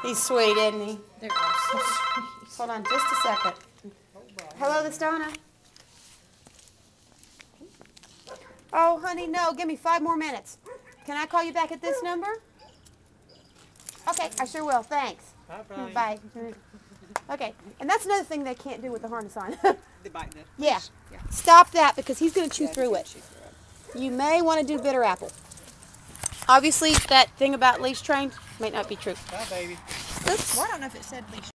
He's sweet, isn't he? They're all so sweet. Hold on just a second. Hello, this Donna. Oh, honey, no. Give me 5 more minutes. Can I call you back at this number? Okay, I sure will. Thanks. Bye-bye. Bye. Okay, and that's another thing they can't do with the harness on. They bite the Yeah. Yeah. Stop that because he's going to chew through it. You may want to do bitter apple. Obviously, that thing about leash trained might not be true. Bye, baby. Oops. Well, I don't know if it said leash.